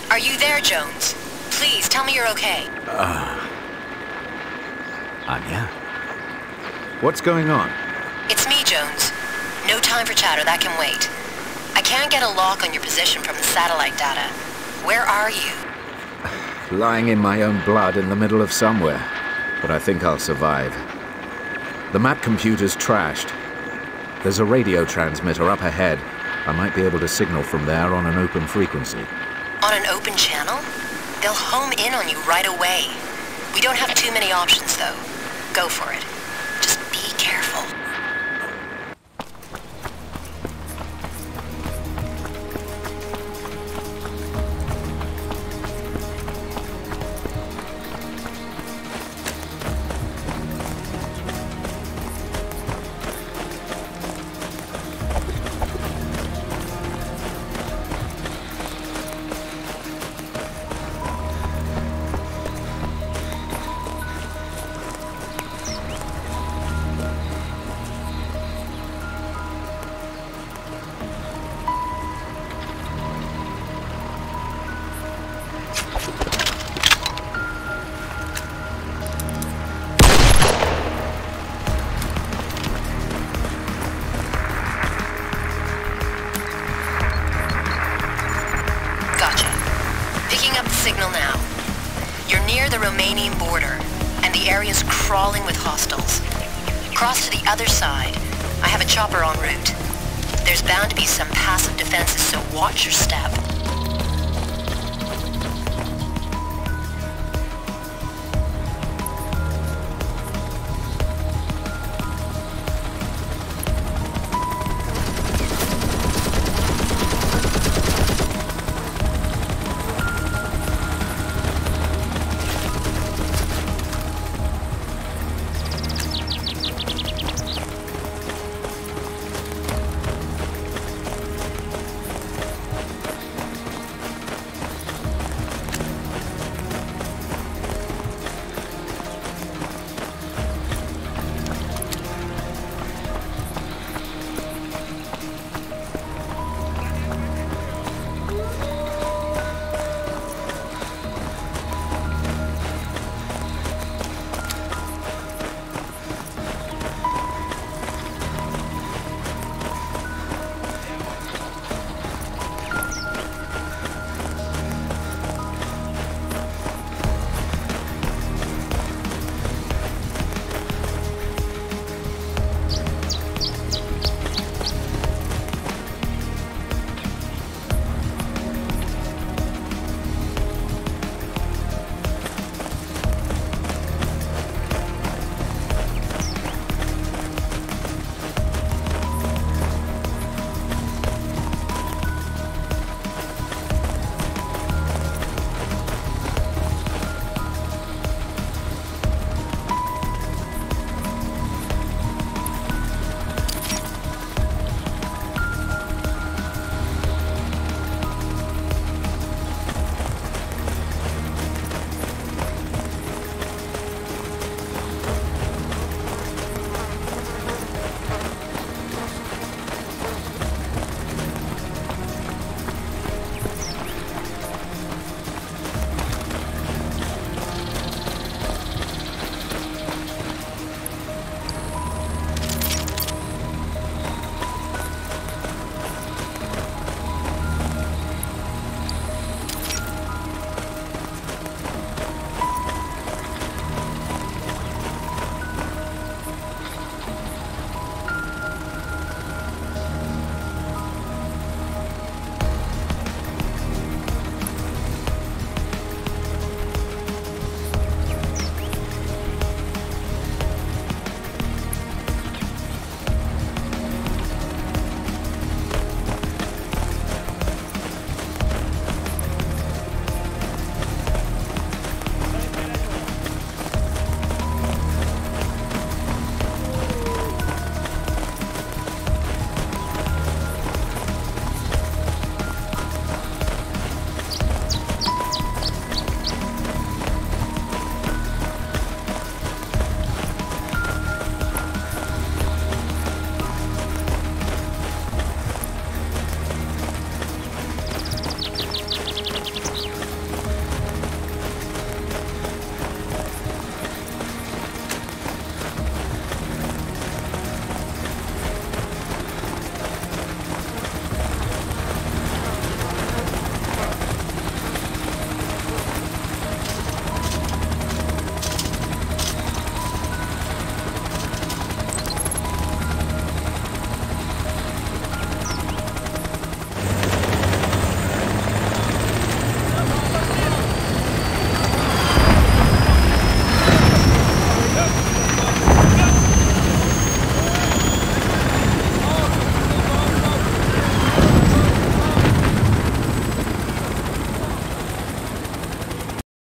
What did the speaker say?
Are you there, Jones? Please, tell me you're okay. Anya? What's going on? It's me, Jones. No time for chatter, that can wait. I can't get a lock on your position from the satellite data. Where are you? Lying in my own blood in the middle of somewhere. But I think I'll survive. The map computer's trashed. There's a radio transmitter up ahead. I might be able to signal from there on an open frequency. On an open channel? They'll home in on you right away. We don't have too many options, though. Go for it. Just be careful. Signal now. You're near the Romanian border, and the area's crawling with hostiles. Cross to the other side. I have a chopper en route. There's bound to be some passive defenses, so watch your step.